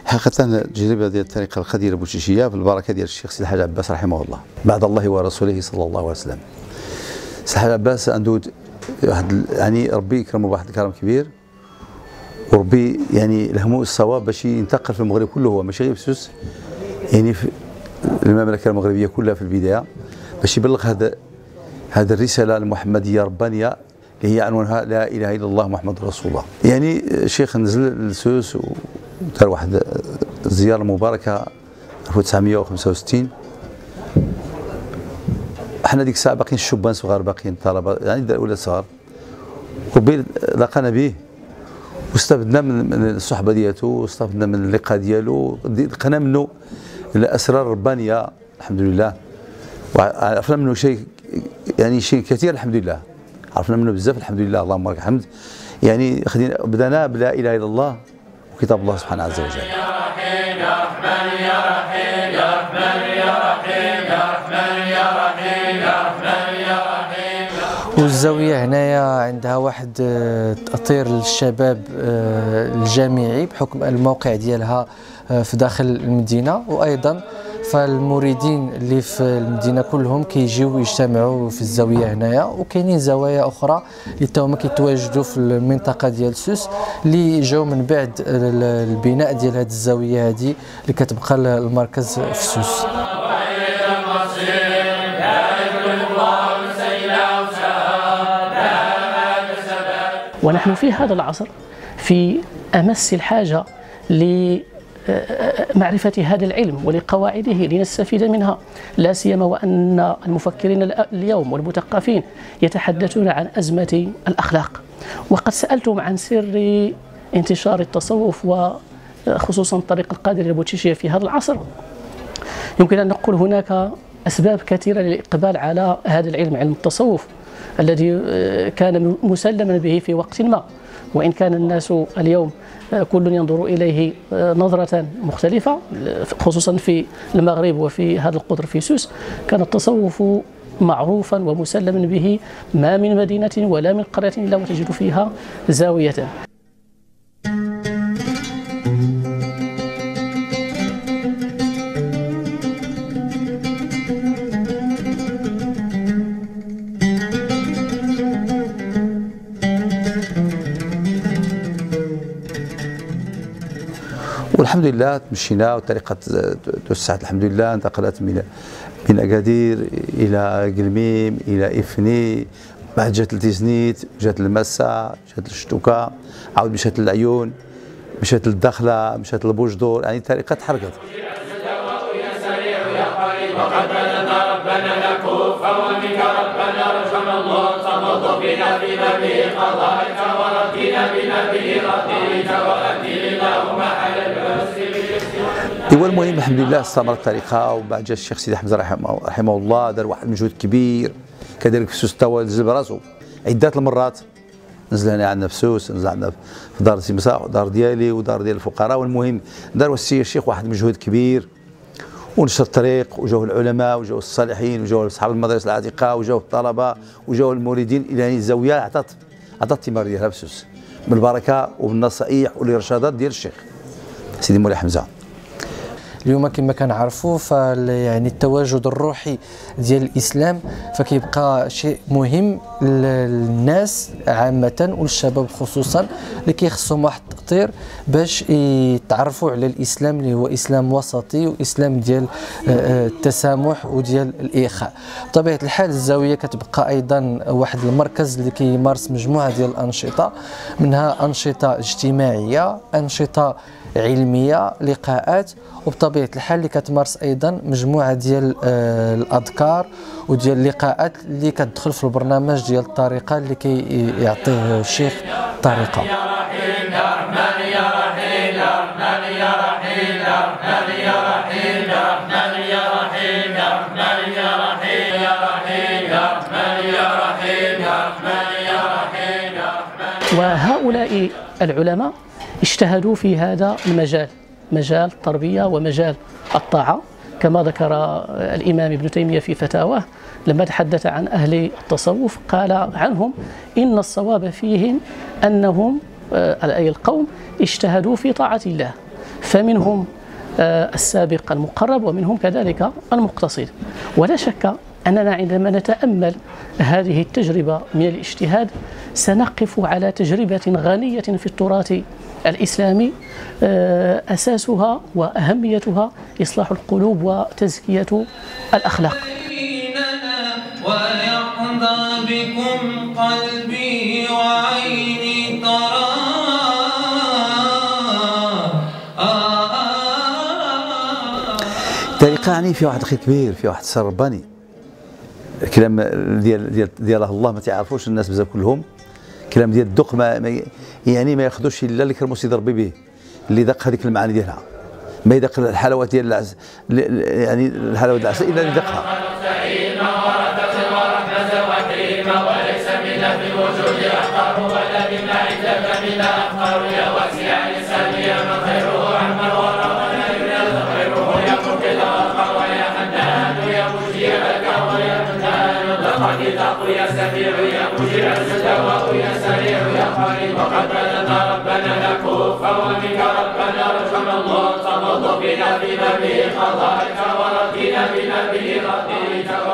حقيقة التجربة ديال الطريقة القديرة البوشيشية بالبركة ديال الشيخ سيدي الحاج عباس رحمه الله بعد الله ورسوله صلى الله عليه وسلم. سيدي الحاج عباس عنده واحد يعني ربي يكرمه بواحد الكرم كبير، وربي يعني لهمه الصواب باش ينتقل في المغرب كله، هو ماشي غير بسوس يعني في المملكة المغربية كلها في البداية، باش يبلغ هذه الرسالة المحمدية الربانية اللي هي عنوانها لا إله إلا الله محمد رسول الله. يعني الشيخ نزل لسوس ودار واحد الزيارة المباركة 1965. احنا ديك الساعة باقيين الشبان صغار، باقيين الطلبة يعني ولا صغار، وقبيل لقانا به واستفدنا من الصحبة ديالته واستفدنا من اللقاء ديالو، لقينا منه الأسرار الربانية الحمد لله، وعرفنا منه شيء يعني شيء كثير الحمد لله، عرفنا منه بزاف الحمد لله اللهم لك الحمد. يعني بدأنا بلا إله إلا الله وكتاب الله سبحانه عز وجل. يا رحيم يا رحمن يا رحيم يا رحمن يا رحيم يا رحمن يا رحيم يا رحمن يا رحيم. والزاوية هنايا عندها واحد تأطير للشباب الجامعي بحكم الموقع ديالها في داخل المدينة، وأيضا فالمريدين اللي في المدينة كلهم كيجيو يجتمعوا في الزاوية هنايا، وكاينين زوايا أخرى اللي هما كيتواجدوا في المنطقة ديال سوس اللي جاو من بعد البناء ديال هذه الزاوية هذه اللي كتبقى المركز في سوس. ونحن في هذا العصر في أمس الحاجة لمعرفة هذا العلم ولقواعده لنستفيد منها، لا سيما وأن المفكرين اليوم والمثقفين يتحدثون عن أزمة الأخلاق. وقد سألتم عن سر انتشار التصوف وخصوصا طريق القادر البوتشيشية في هذا العصر. يمكن أن نقول هناك أسباب كثيرة للإقبال على هذا العلم، علم التصوف الذي كان مسلما به في وقت ما، وإن كان الناس اليوم كل ينظر إليه نظرة مختلفة خصوصا في المغرب وفي هذا القطر في سوس. كان التصوف معروفا ومسلما به، ما من مدينة ولا من قرية إلا وتجد فيها زاوية. والحمد لله مشينا والطريقة توسعت الحمد لله، انتقلت من أكادير إلى قلميم إلى إفني، بعد جات لتيزنيت، جات لمسا، جات للشتوكا، عاود مشات للعيون، مشات للدخلة، مشات للبوجدور، يعني الطريقة تحركت. وقد بلغنا ربنا نكوف ومنك ربنا رحم الله تفضل بنا بما به قضائك وردنا بما به رضيك وأدي اللهم على العسر. ايوا المهم الحمد لله استمرت الطريقه، وبعد جا الشيخ سيدي حمزه رحمه الله دار واحد المجهود كبير، كذلك في سوس توا نزل براسو عده المرات، نزل هنا عندنا في سوس، نزل عندنا في دار سيمسا ودار ديالي ودار ديال الفقراء. والمهم دار الشيخ واحد المجهود كبير ونشر الطريق، وجاو العلماء وجاو الصالحين وجاو اصحاب المدارس العتيقه وجاو الطلبه وجاو المريدين، الى ان الزاويه عطات الثمار ديالها بسوس بالبركه وبالنصائح والارشادات ديال الشيخ سيدي مولاي حمزه. اليوم كما كنعرفوا يعني التواجد الروحي ديال الاسلام فكيبقى شيء مهم للناس عامه والشباب خصوصا اللي كيخصهم واحد التأطير باش يتعرفوا على الاسلام اللي هو اسلام وسطي واسلام ديال التسامح وديال الاخاء. بطبيعه الحال الزاويه كتبقى ايضا واحد المركز اللي كيمارس مجموعه ديال الانشطه، منها انشطه اجتماعيه، انشطه علميه، لقاءات، وبطبيعه الحال اللي كتمارس ايضا مجموعه ديال الاذكار وديال اللقاءات اللي كتدخل في البرنامج ديال الطريقه اللي كيعطيه الشيخ الطريقه. يا رحيم يا رحمن يا رحيم يا رحمن يا رحيم يا رحمن يا رحيم يا رحمن يا رحيم يا رحمن يا رحيم يا رحيم يا رحمن يا رحيم يا رحمن يا رحيم يا رحمن. وهؤلاء العلماء اجتهدوا في هذا المجال، مجال التربية ومجال الطاعة، كما ذكر الإمام ابن تيمية في فتاواه لما تحدث عن أهل التصوف قال عنهم إن الصواب فيهم أنهم أي القوم اجتهدوا في طاعة الله، فمنهم السابق المقرب ومنهم كذلك المقتصد. ولا شك أننا عندما نتأمل هذه التجربة من الاجتهاد سنقف على تجربة غنية في التراث الإسلامي أساسها وأهميتها إصلاح القلوب وتزكية الأخلاق. ويحظى بكم قلبي وعيني ترى. الطريقة يعني فيها واحد الخير كبير، فيها واحد السر رباني. كلام ديال الله ما تعرفوش الناس بزاف كلهم. كلام ديال الدق ما يعني ما ياخذوش الا اللي كرمو سيدي ربي به، اللي دق هذيك المعاني ديالها، ما يدق الحلاوات ديال يعني الحلاوه ديال العسل الا اللي دقها. وليس منا في الوجود أحقر ولا مما عندك منا أحقر يا واسع لساني يا من خيره عمر ورى ولا ينال خيره يكن في الأرقى ويا حنان يا مجير الكرم يا منان لقد تقوا يا سميع يا مجير الجدوى يا سريع يا قريب وقد بلغنا ربنا نكوف ومنك ربنا رحم الله تفضل بنا بما به قضائك ورضينا بما به رضيك